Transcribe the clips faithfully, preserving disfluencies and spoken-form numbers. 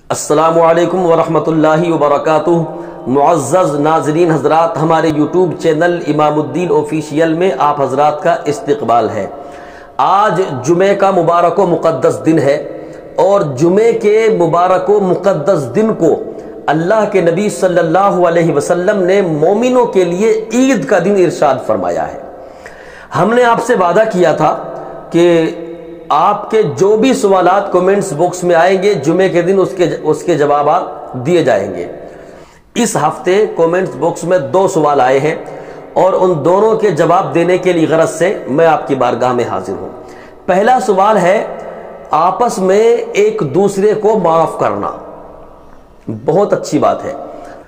अस्सलामु अलैकुम वरहमतुल्लाहि वबरकातुहू। मुअज़्ज़ज़ नाज़रीन हज़रात, हमारे यूट्यूब चैनल इमामुद्दीन ऑफिशियल में आप हज़रात का इस्तकबाल है। आज जुमे का मुबारक व मुक़द्दस दिन है और जुमे के मुबारक व मुक़द्दस दिन को अल्लाह के नबी सल्लल्लाहु अलैहि वसल्लम ने मोमिनों के लिए ईद का दिन इरशाद फरमाया है। हमने आपसे वादा किया था कि आपके जो भी सवालात कमेंट्स बॉक्स में आएंगे जुमे के दिन उसके उसके जवाब दिए जाएंगे। इस हफ्ते कमेंट्स बॉक्स में दो सवाल आए हैं और उन दोनों के जवाब देने के लिए गरज से मैं आपकी बारगाह में हाजिर हूं। पहला सवाल है, आपस में एक दूसरे को माफ करना। बहुत अच्छी बात है,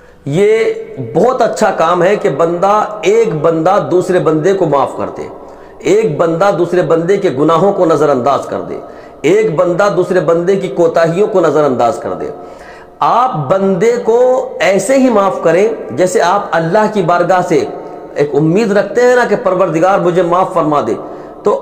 ये बहुत अच्छा काम है कि बंदा एक बंदा दूसरे बंदे को माफ कर दे, एक बंदा दूसरे बंदे के गुनाहों को नजरअंदाज कर दे, एक बंदा दूसरे बंदे की कोताहियों को नजरअंदाज कर दे। आप बंदे को ऐसे ही माफ करें जैसे आप अल्लाह की बारगाह से एक उम्मीद रखते हैं ना कि परवरदिगार मुझे माफ फरमा दे, तो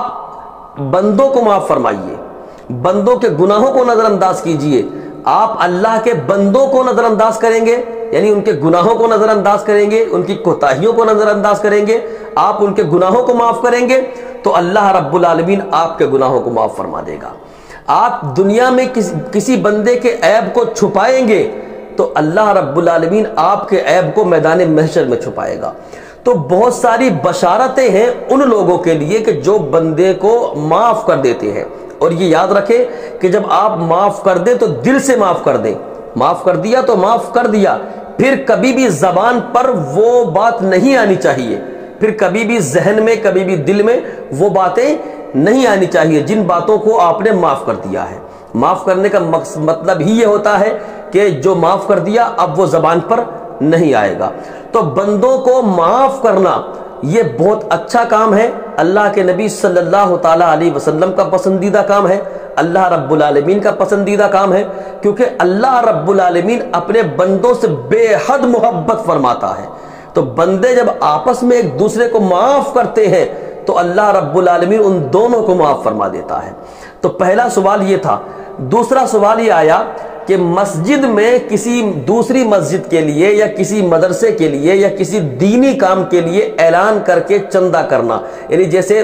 आप बंदों को माफ फरमाइए, बंदों के गुनाहों को नजरअंदाज कीजिए। आप अल्लाह के बंदों को नजरअंदाज करेंगे यानी उनके गुनाहों को नजरअंदाज करेंगे, उनकी कोताहियों को नजरअंदाज करेंगे, आप उनके गुनाहों को माफ करेंगे तो अल्लाह रब्बुल आलमीन आपके गुनाहों को माफ फरमा देगा। आप दुनिया में किस, किसी बंदे के ऐब को छुपाएंगे तो अल्लाह रब्बुल आलमीन आपके ऐब को मैदान महशर में छुपाएगा। तो बहुत सारी बशारतें हैं उन लोगों के लिए कि जो बंदे को माफ कर देते हैं। और ये याद रखें कि जब आप माफ कर दें तो दिल से माफ कर दें। माफ कर दिया तो माफ कर दिया, फिर कभी भी जबान पर वो बात नहीं आनी चाहिए, फिर कभी भी जहन में कभी भी दिल में वो बातें नहीं आनी चाहिए जिन बातों को आपने माफ कर दिया है। माफ करने का मतलब ही ये होता है कि जो माफ कर दिया अब वो जबान पर नहीं आएगा। तो बंदों को माफ करना ये बहुत अच्छा काम है, अल्लाह के नबी सल्लल्लाहु ताला अलैहि वसल्लम का पसंदीदा काम है, अल्लाह रब्बुल आलमीन का पसंदीदा काम है, क्योंकि अल्लाह रब्बुल आलमीन अपने बंदों से बेहद मोहब्बत फरमाता है। तो बंदे जब आपस में एक दूसरे को माफ करते हैं तो अल्लाह रब्बुल आलमीन उन दोनों को माफ फरमा देता है। तो पहला सवाल ये था। दूसरा सवाल ये आया कि मस्जिद में किसी दूसरी मस्जिद के लिए या किसी मदरसे के लिए या किसी दीनी काम के लिए ऐलान करके चंदा करना, यानी जैसे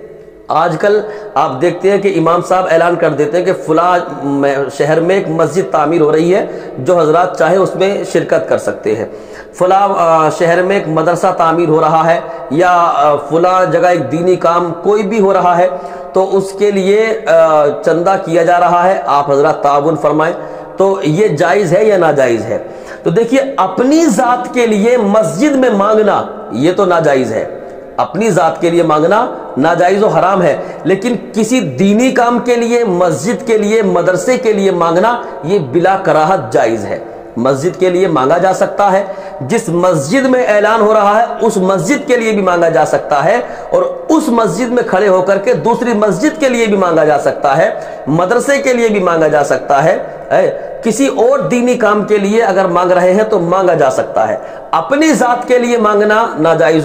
आजकल आप देखते हैं कि इमाम साहब ऐलान कर देते हैं कि फुला शहर में एक मस्जिद तामीर हो रही है, जो हजरात चाहे उसमें शिरकत कर सकते हैं। फुला शहर में एक मदरसा तामीर हो रहा है या फुला जगह एक दीनी काम कोई भी हो रहा है, तो उसके लिए चंदा किया जा रहा है, आप हजरात ताउन फरमाएं। तो ये जायज है या नाजायज है? तो देखिए, अपनी जात के लिए मस्जिद में मांगना ये तो नाजायज है, अपनी जात के लिए मांगना नाजायज और हराम है, लेकिन किसी दीनी काम के लिए, मस्जिद के लिए, मदरसे के लिए मांगना ये बिला कराहत जायज है। मस्जिद के लिए मांगा जा सकता है, जिस मस्जिद में ऐलान हो रहा है उस मस्जिद के लिए भी मांगा जा सकता है, और उस मस्जिद में खड़े होकर के दूसरी मस्जिद के लिए भी मांगा जा सकता है, मदरसे के लिए भी मांगा जा सकता है, है? किसी और दीनी काम के लिए अगर मांग रहे हैं तो मांगा जा सकता है। अपनी जात के लिए मांगना नाजायज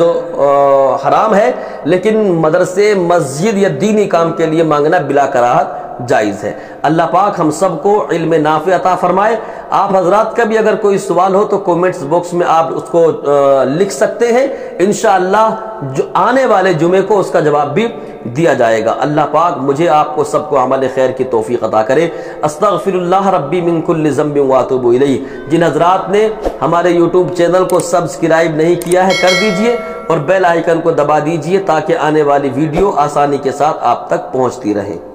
हराम है, लेकिन मदरसे, मस्जिद या दीनी काम के लिए मांगना बिला कराहत जायज है। अल्लाह पाक हम सबको इल्म नाफि अता फरमाए। आप हजरात का भी अगर कोई सवाल हो तो कमेंट्स बॉक्स में आप उसको लिख सकते हैं, इंशाअल्लाह जो आने वाले जुमे को उसका जवाब भी दिया जाएगा। अल्लाह पाक मुझे आपको सबको अमल खैर की तौफीक अता करे। अस्तगफिरुल्लाह रब्बी मिन कुल्लि ज़ंबिन व अतूबु इलैहि। जिन हजरात ने हमारे यूट्यूब चैनल को सब्सक्राइब नहीं किया है कर दीजिए और बेल आइकन को दबा दीजिए ताकि आने वाली वीडियो आसानी के साथ आप तक पहुंचती रहे।